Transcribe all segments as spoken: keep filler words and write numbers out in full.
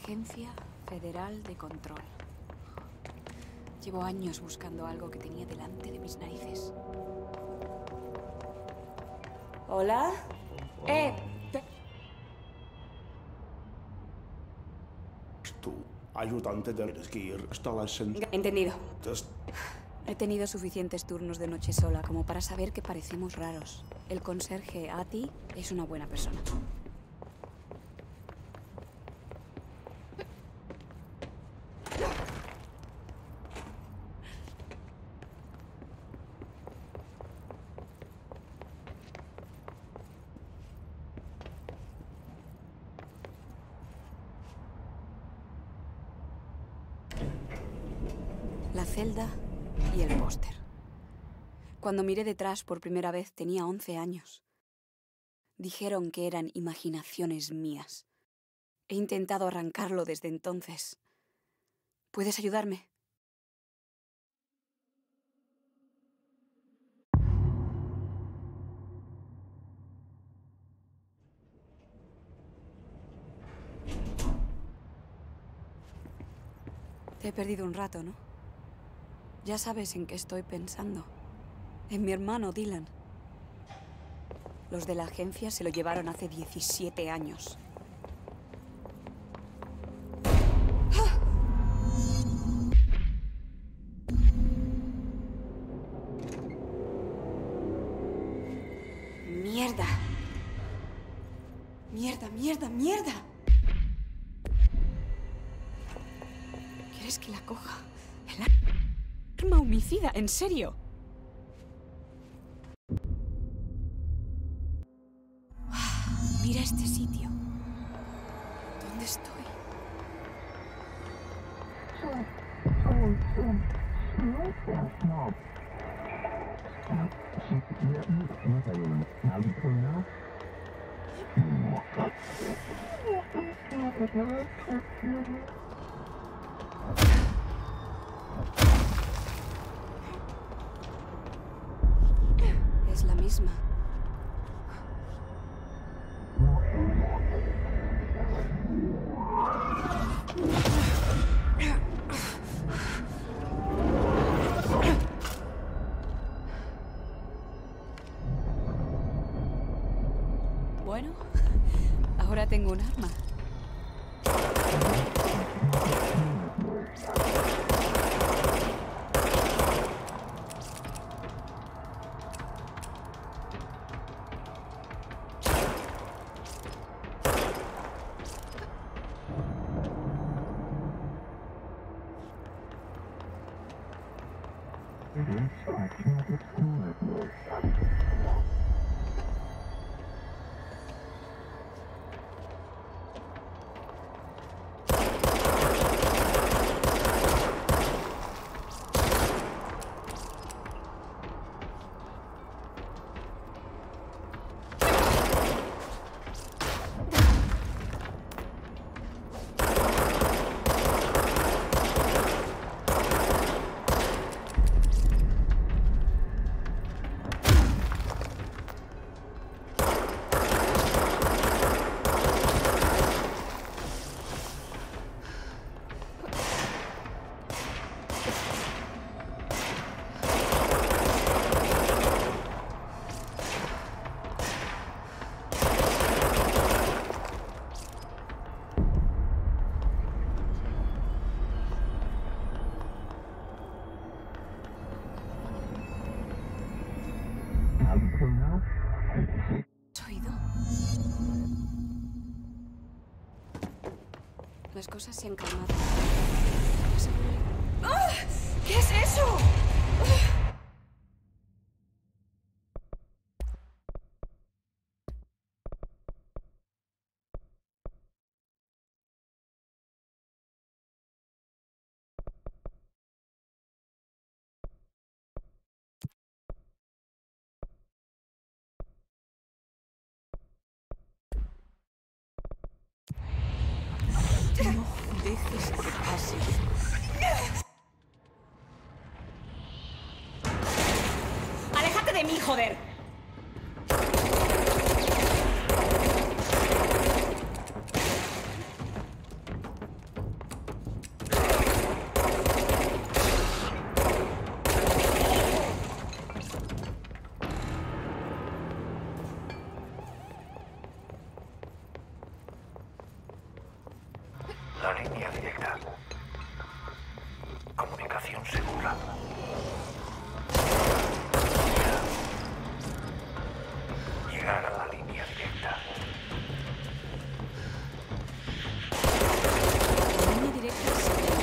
Agencia Federal de Control. Llevo años buscando algo que tenía delante de mis narices. ¿Hola? ¡Eh! Tu ayudante del esquir está la sen... Entendido. Just... He tenido suficientes turnos de noche sola como para saber que parecemos raros. El conserje Ati es una buena persona. La celda y el póster. Cuando miré detrás por primera vez tenía once años. Dijeron que eran imaginaciones mías. He intentado arrancarlo desde entonces. ¿Puedes ayudarme? Te he perdido un rato, ¿no? Ya sabes en qué estoy pensando. En mi hermano Dylan. Los de la agencia se lo llevaron hace diecisiete años. ¡Mierda! ¡Mierda, mierda, mierda! ¿Quieres que la coja? El arma homicida, ¿en serio? Mira este sitio. ¿Dónde estoy? Es la misma. Bueno, ahora tengo un arma. ¿Has oído? Las cosas se han calmado. ¡Ah! ¿Qué es eso? No dejes que pase. ¡Aléjate de mí, joder! ubicación segura. Llegar a la línea directa. La línea directa es segura.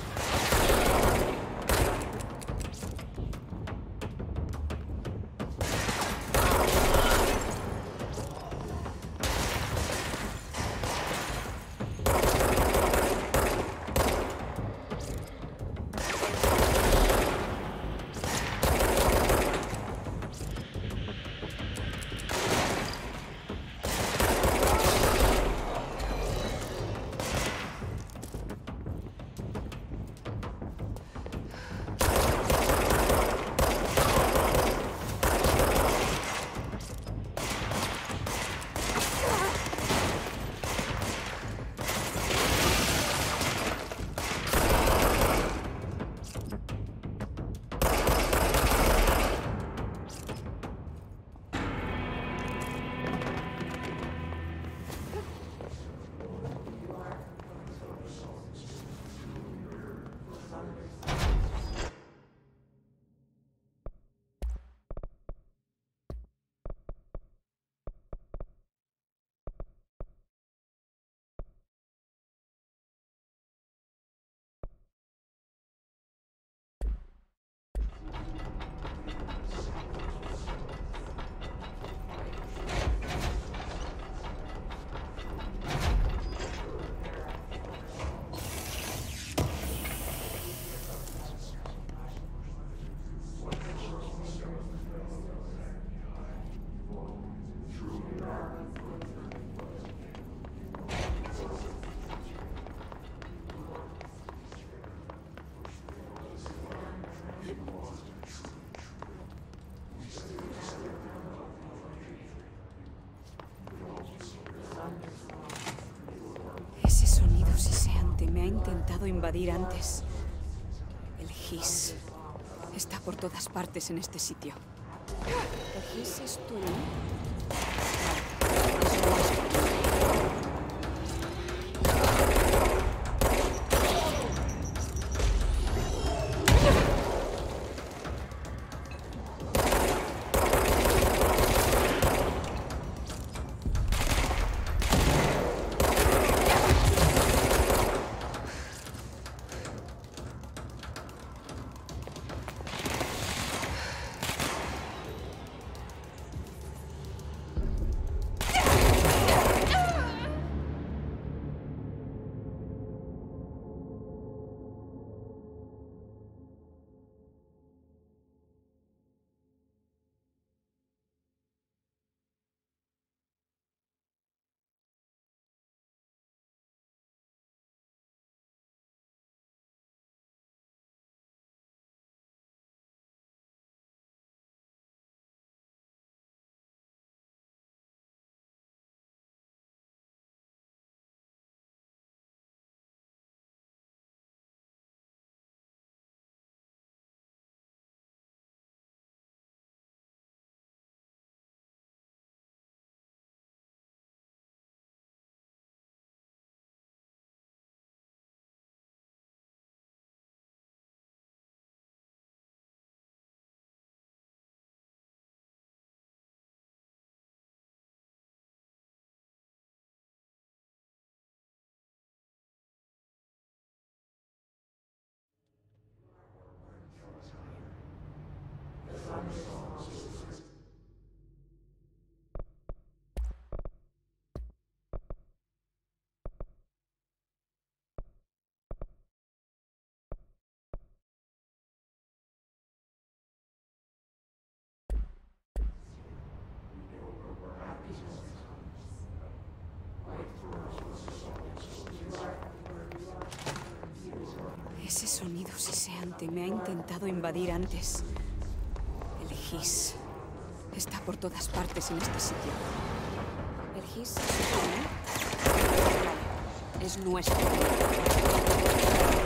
Ese sonido siseante me ha intentado invadir antes. El Hiss está por todas partes en este sitio. ¿El Hiss es tu enemigo? Es nuestro. Ese sonido siseante me ha intentado invadir antes. El Hiss está por todas partes en este sitio. El Hiss es nuestro.